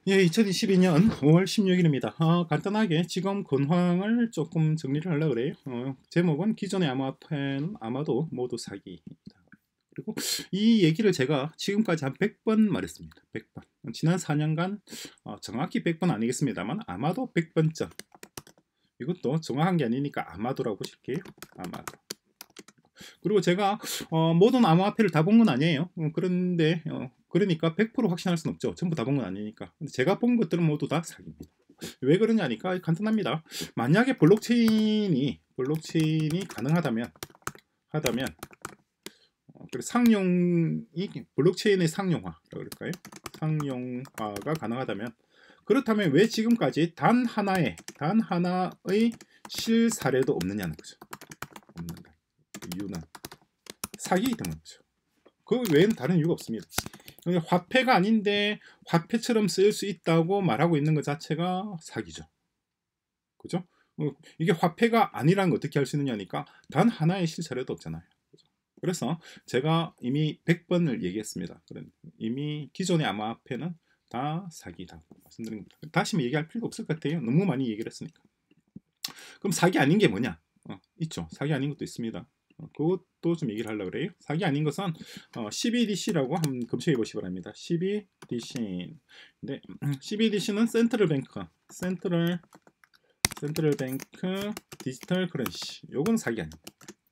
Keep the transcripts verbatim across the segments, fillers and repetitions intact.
예, 이천이십이 년 오월 십육 일입니다. 어, 간단하게 지금 근황을 조금 정리를 하려고 그래요. 어, 제목은 기존의 암호화폐는 아마도 모두 사기입니다. 그리고 이 얘기를 제가 지금까지 한 백 번 말했습니다. 백 번. 지난 사 년간 어, 정확히 백 번 아니겠습니다만 아마도 백 번쯤. 이것도 정확한 게 아니니까 아마도라고 보실게요. 아마도. 그리고 제가 어, 모든 암호화폐를 다 본 건 아니에요. 어, 그런데 어, 그러니까 백 퍼센트 확신할 수는 없죠. 전부 다 본 건 아니니까. 근데 제가 본 것들은 모두 다 사기입니다. 왜 그러냐니까 간단합니다. 만약에 블록체인이 블록체인이 가능하다면 하다면 어, 그리고 상용이 블록체인의 상용화라고 그럴까요? 상용화가 가능하다면 그렇다면 왜 지금까지 단 하나의 단 하나의 실사례도 없느냐는 거죠. 없는다. 이유는 사기이기 때문이죠. 그 외에는 다른 이유가 없습니다. 화폐가 아닌데 화폐처럼 쓰일 수 있다고 말하고 있는 것 자체가 사기죠. 그죠? 이게 화폐가 아니라는 걸 어떻게 알 수 있느냐니까 단 하나의 실사례도 없잖아요. 그래서 제가 이미 백 번을 얘기했습니다. 이미 기존의 암호화폐는 다 사기다 말씀드린 겁니다. 다시 얘기할 필요도 없을 것 같아요. 너무 많이 얘기를 했으니까. 그럼 사기 아닌 게 뭐냐? 어, 있죠. 사기 아닌 것도 있습니다. 어, 그것도 좀 얘기를 하려고 그래요. 사기 아닌 것은 어, 씨비디씨라고 한번 검색해 보시기 바랍니다. 씨비디씨. 네, 씨비디씨는 센트럴 뱅크, 센트럴 센트럴 뱅크 디지털 커런시. 요건 사기 아닙니다.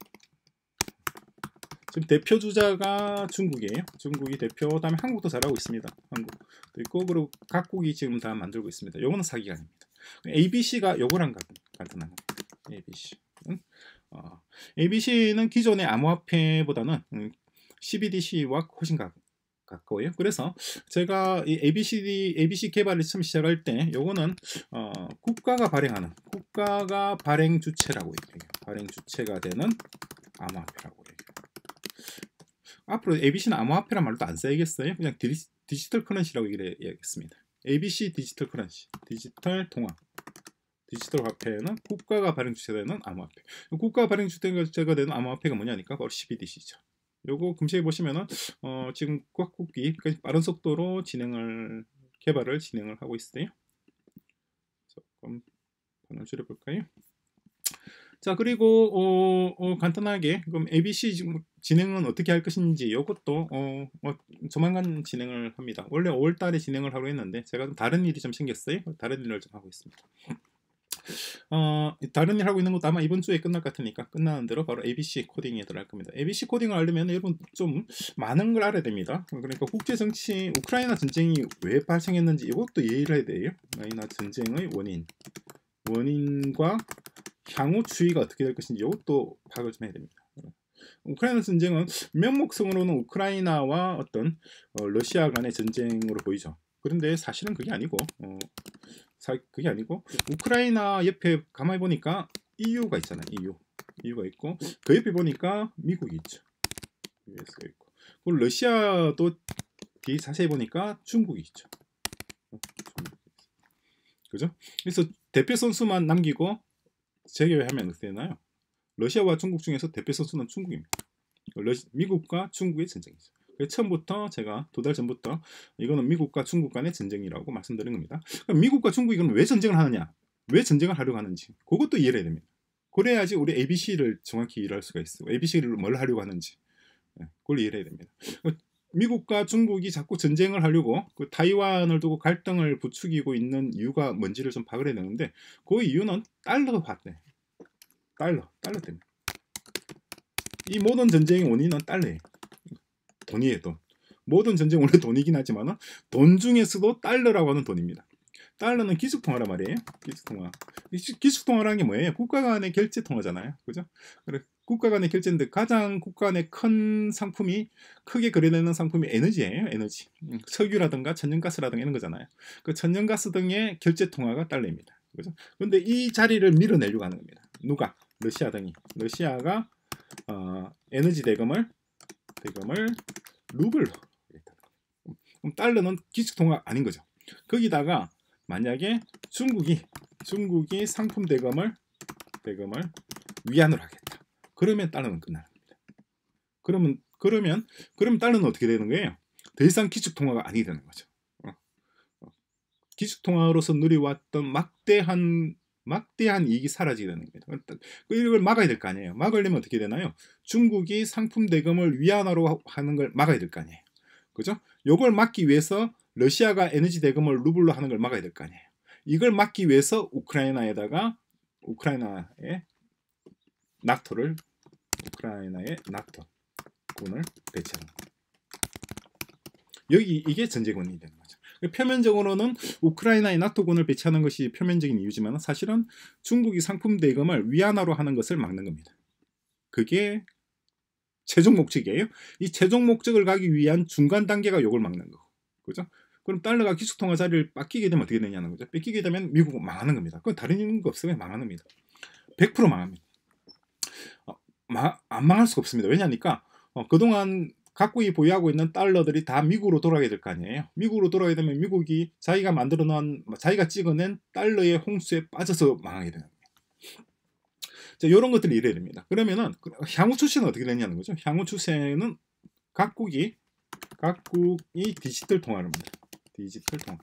지금 대표 주자가 중국이에요. 중국이 대표, 그다음에 한국도 잘하고 있습니다. 한국도 있고, 그리고 각국이 지금 다 만들고 있습니다. 요거는 사기가 아닙니다. 에이비씨가 요거랑 간단한 겁니다. 에이비씨는 어, 에이비씨는 기존의 암호화폐보다는 음, 씨비디씨와 훨씬 가, 가까워요. 그래서 제가 이 에이비씨, 에이비씨 개발을 처음 시작할 때 요거는 어, 국가가 발행하는 국가가 발행 주체라고 얘기해요. 발행 주체가 되는 암호화폐라고 해요. 앞으로 에이비씨는 암호화폐란 말도 안 써야겠어요. 그냥 디지, 디지털 커런시라고 얘기하겠습니다. 에이비씨 디지털 커런시, 디지털 통화. 디지털 화폐는 국가가 발행 주체가 되는 암호화폐. 국가가 발행 주체가 되는 암호화폐가 뭐냐니까 바로 씨비디씨죠. 요거 검색해 보시면은 어, 지금 각국이 빠른 속도로 진행을 개발을 진행을 하고 있어요. 조금 번호 줄여볼까요? 자, 그리고 어, 어, 간단하게 그럼 에이비씨 지금 진행은 어떻게 할 것인지 이것도 어, 어, 조만간 진행을 합니다. 원래 오월 달에 진행을 하려 했는데 제가 좀 다른 일이 좀 생겼어요. 다른 일을 좀 하고 있습니다. 어, 다른 일 하고 있는 것도 아마 이번 주에 끝날 것 같으니까 끝나는 대로 바로 에이비씨 코딩에 들어갈 겁니다. 에이비씨 코딩을 하려면 여러분 좀 많은 걸 알아야 됩니다. 그러니까 국제 정치, 우크라이나 전쟁이 왜 발생했는지 이것도 이해를 해야 돼요. 우크라이나 전쟁의 원인, 원인과 향후 추이가 어떻게 될 것인지 이것도 파악을 좀 해야 됩니다. 우크라이나 전쟁은 명목성으로는 우크라이나와 어떤 어, 러시아 간의 전쟁으로 보이죠. 그런데 사실은 그게 아니고 어, 사, 그게 아니고 우크라이나 옆에 가만히 보니까 이유가 있잖아요. 이유. 이유가 있고 그 옆에 보니까 미국이 있죠. 유에스가 있고 그리고 러시아도 뒤 자세히 보니까 중국이 있죠. 그죠? 그래서 대표 선수만 남기고 제외하면 어떻게 되나요? 러시아와 중국 중에서 대표 선수는 중국입니다. 러시, 미국과 중국의 전쟁이죠. 처음부터 제가 두 달 전부터 이거는 미국과 중국 간의 전쟁이라고 말씀드린 겁니다. 그럼 미국과 중국이 이건 왜 전쟁을 하느냐? 왜 전쟁을 하려고 하는지 그것도 이해를 해야 됩니다. 그래야지 우리 에이비씨를 정확히 이해할 수가 있어요. 에이비씨를 뭘 하려고 하는지 그걸 이해를 해야 됩니다. 미국과 중국이 자꾸 전쟁을 하려고 그 타이완을 두고 갈등을 부추기고 있는 이유가 뭔지를 좀 파악을 해야 되는데 그 이유는 달러 화폐, 달러, 달러 때문에. 이 모든 전쟁의 원인은 달러예요. 돈이에요, 돈. 모든 전쟁 원래 돈이긴 하지만 돈 중에서도 달러라고 하는 돈입니다. 달러는 기축통화란 말이에요. 기축통화. 기축통화라는 게 뭐예요? 국가 간의 결제 통화잖아요. 그죠? 그래, 국가 간의 결제인데 가장 국가 간의 큰 상품이 크게 거래되는 상품이 에너지예요. 에너지. 석유라든가 천연가스라든가 이런 거잖아요. 그 천연가스 등의 결제 통화가 달러입니다. 그죠? 근데 이 자리를 밀어내려고 하는 겁니다. 누가? 러시아 등이. 러시아가 어, 에너지 대금을 대금을 루블로. 그럼 달러는 기축통화 아닌 거죠. 거기다가 만약에 중국이 중국이 상품 대금을 대금을 위안으로 하겠다. 그러면 달러는 끝나는 겁니다. 그러면 그러면 그러면 달러는 어떻게 되는 거예요? 더 이상 기축 통화가 아니게 되는 거죠. 어. 어. 기축통화로서 누려왔던 막대한 막대한 이익이 사라지게 되는 겁니다. 이걸 막아야 될 거 아니에요. 막으려면 어떻게 되나요? 중국이 상품 대금을 위안화로 하는 걸 막아야 될 거 아니에요. 그죠? 이걸 막기 위해서 러시아가 에너지 대금을 루블로 하는 걸 막아야 될 거 아니에요. 이걸 막기 위해서 우크라이나에다가 우크라이나에 나토를 우크라이나의 나토군을 배치하는 거예요. 여기 이게 전제권이 되는 거죠. 표면적으로는 우크라이나의 나토군을 배치하는 것이 표면적인 이유지만 사실은 중국이 상품 대금을 위안화로 하는 것을 막는 겁니다. 그게 최종 목적이에요. 이 최종 목적을 가기 위한 중간 단계가 이걸 막는 거고, 그죠? 그럼 달러가 기축통화 자리를 뺏기게 되면 어떻게 되냐는 거죠. 뺏기게 되면 미국은 망하는 겁니다. 그건 다른 거 없어요. 망하는 겁니다. 백 퍼센트 망합니다. 어, 마, 안 망할 수가 없습니다. 왜냐니까 어, 그동안 각국이 보유하고 있는 달러들이 다 미국으로 돌아가게 될 거 아니에요. 미국으로 돌아가게 되면 미국이 자기가 만들어 놓은 자기가 찍어낸 달러의 홍수에 빠져서 망하게 되는 거예요. 자, 이런 것들이 이래야 됩니다. 그러면은 향후 추세는 어떻게 되냐는 거죠. 향후 추세는 각국이 각국이 디지털 통화를 만들어. 디지털 통화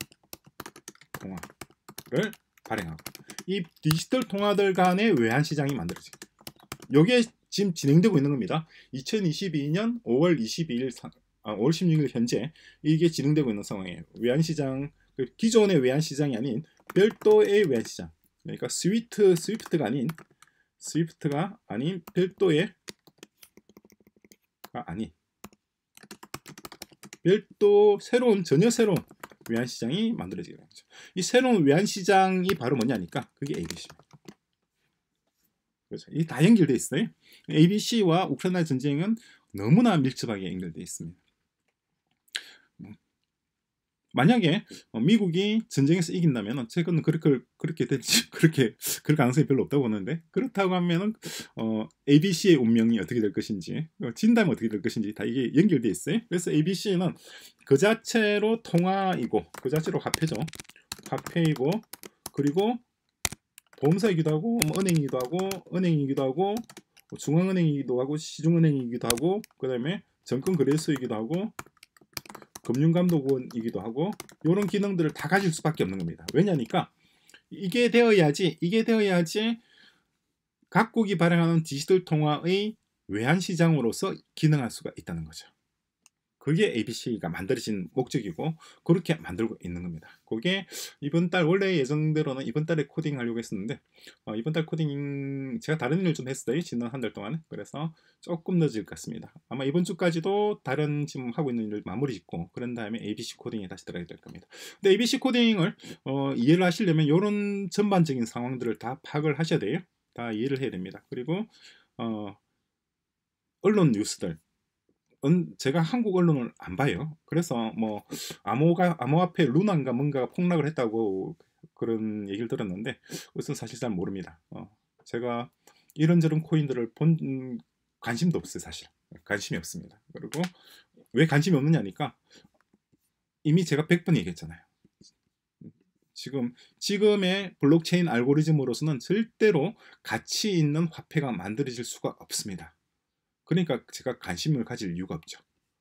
통화를 발행하고 이 디지털 통화들 간의 외환 시장이 만들어집니다. 이게 지금 진행되고 있는 겁니다. 이천이십이 년 오월 이십이일 아, 오월 십육일 현재 이게 진행되고 있는 상황이에요. 외환 시장, 기존의 외환 시장이 아닌 별도의 외환 시장. 그러니까 스위트 스위프트가 아닌 스위프트가 아닌 별도의 아, 아닌 별도 새로운 전혀 새로운 외환 시장이 만들어지게 되는 거죠. 이 새로운 외환 시장이 바로 뭐냐니까 그게 에이비씨입니다. 그렇죠. 이게 다 연결되어 있어요. 에이비씨와 우크라이나 전쟁은 너무나 밀접하게 연결되어 있습니다. 만약에 미국이 전쟁에서 이긴다면 최근은 그렇게 그렇게 될지 그렇게 그럴 가능성이 별로 없다고 보는데 그렇다고 하면은 어, 에이비씨의 운명이 어떻게 될 것인지 진다면 어떻게 될 것인지 다 이게 연결되어 있어요. 그래서 에이비씨는 그 자체로 통화이고 그 자체로 화폐죠. 화폐이고 그리고 보험사이기도 하고 뭐 은행이기도 하고 은행이기도 하고 중앙은행이기도 하고 시중은행이기도 하고 그 다음에 정권거래소이기도 하고 금융감독원이기도 하고 이런 기능들을 다 가질 수밖에 없는 겁니다. 왜냐니까 이게 되어야지 이게 되어야지 각국이 발행하는 디지털 통화의 외환시장으로서 기능할 수가 있다는 거죠. 그게 에이비씨가 만들어진 목적이고 그렇게 만들고 있는 겁니다. 그게 이번 달 원래 예정대로는 이번 달에 코딩 하려고 했었는데 어, 이번 달 코딩 제가 다른 일을 좀 했어요. 지난 한 달 동안. 그래서 조금 늦을 것 같습니다. 아마 이번 주까지도 다른 지금 하고 있는 일을 마무리 짓고 그런 다음에 에이비씨 코딩에 다시 들어가야 될 겁니다. 근데 에이비씨 코딩을 어, 이해를 하시려면 이런 전반적인 상황들을 다 파악을 하셔야 돼요. 다 이해를 해야 됩니다. 그리고 어, 언론 뉴스들 제가 한국 언론을 안 봐요. 그래서 뭐 암호가 암호화폐 루나인가 뭔가가 폭락을 했다고 그런 얘기를 들었는데 그것은 사실 잘 모릅니다. 어, 제가 이런저런 코인들을 본 관심도 없어요. 사실 관심이 없습니다. 그리고 왜 관심이 없느냐니까 이미 제가 백 번 얘기했잖아요. 지금 지금의 블록체인 알고리즘으로서는 절대로 가치 있는 화폐가 만들어질 수가 없습니다. 그러니까 제가 관심을 가질 이유가 없죠.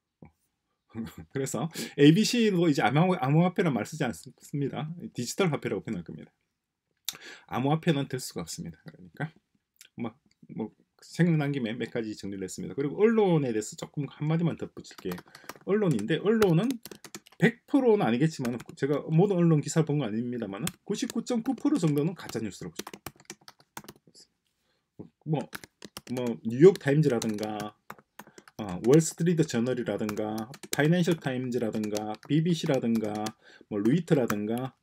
그래서 에이비씨도 이제 암호, 암호화폐란 말 쓰지 않습니다. 디지털 화폐라고 표현할 겁니다. 암호화폐는 될 수가 없습니다. 그러니까 뭐, 뭐 생각난 김에 몇 가지 정리를 했습니다. 그리고 언론에 대해서 조금 한마디만 덧붙일게요. 언론인데 언론은 백 퍼센트는 아니겠지만 제가 모든 언론 기사를 본 건 아닙니다만 구십구 점 구 퍼센트 정도는 가짜뉴스라고 뭐 뭐 뉴욕 타임즈라든가 어, 월스트리트 저널이라든가 파이낸셜 타임즈라든가 비비씨라든가 뭐 루이터라든가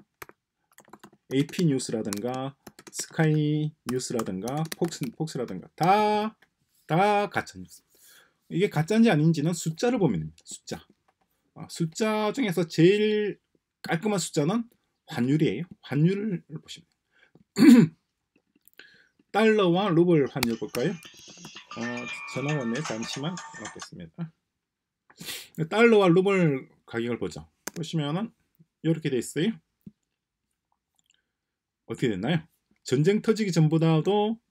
에이피 뉴스라든가 스카이 뉴스라든가 폭스, 폭스라든가 다 다 가짜 뉴스. 이게 가짜인지 아닌지는 숫자를 보면 됩니다. 숫자. 어, 숫자 중에서 제일 깔끔한 숫자는 환율이에요. 환율을 보시면 달러와 루블 환율 볼까요? 어, 전화가 왔네요. 잠시만 받겠습니다. 달러와 루블 가격을 보죠. 보시면은 이렇게 돼 있어요. 어떻게 됐나요? 전쟁 터지기 전보다도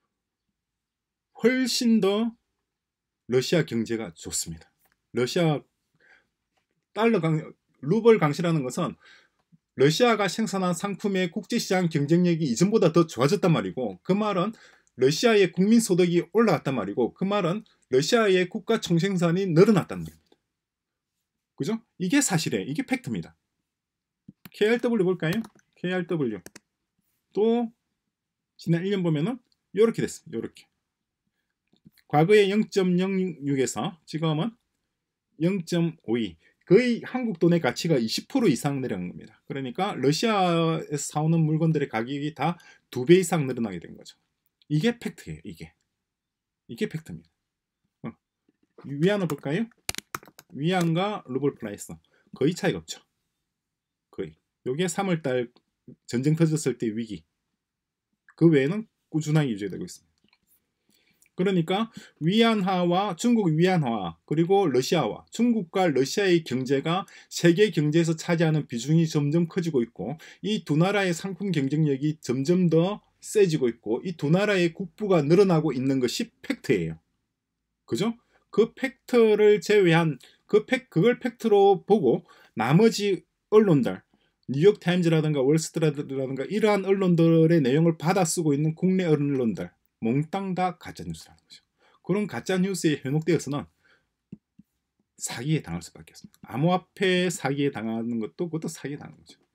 훨씬 더 러시아 경제가 좋습니다. 러시아 달러 강 루블 강세라는 것은 러시아가 생산한 상품의 국제시장 경쟁력이 이전보다 더 좋아졌단 말이고, 그 말은 러시아의 국민 소득이 올라갔단 말이고, 그 말은 러시아의 국가 총생산이 늘어났다는 겁니다. 그죠? 이게 사실이에요. 이게 팩트입니다. 케이알더블유 볼까요? 케이알더블유 또 지난 일 년 보면은 요렇게 됐습니다. 요렇게 과거에 영 점 영육에서 지금은 영 점 오이, 거의 한국 돈의 가치가 이십 퍼센트 이상 내려간 겁니다. 그러니까 러시아에서 사오는 물건들의 가격이 다 두 배 이상 늘어나게 된 거죠. 이게 팩트예요. 이게 이게 팩트입니다. 어. 위안을 볼까요? 위안과 루블 프라이스 거의 차이가 없죠. 거의. 요게 삼월달 전쟁 터졌을 때 위기, 그 외에는 꾸준하게 유지되고 있습니다. 그러니까 위안화와 중국 위안화, 그리고 러시아와 중국과 러시아의 경제가 세계 경제에서 차지하는 비중이 점점 커지고 있고, 이 두 나라의 상품 경쟁력이 점점 더 세지고 있고, 이 두 나라의 국부가 늘어나고 있는 것이 팩트예요. 그죠? 그 팩트를 제외한 그 팩, 그걸 팩트로 보고 나머지 언론들, 뉴욕타임즈라든가 월스트리트라든가 이러한 언론들의 내용을 받아 쓰고 있는 국내 언론들 몽땅 다 가짜뉴스라는 거죠. 그런 가짜뉴스에 현혹되어서는 사기에 당할 수밖에 없습니다. 암호화폐 사기에 당하는 것도 그것도 사기에 당하는 거죠.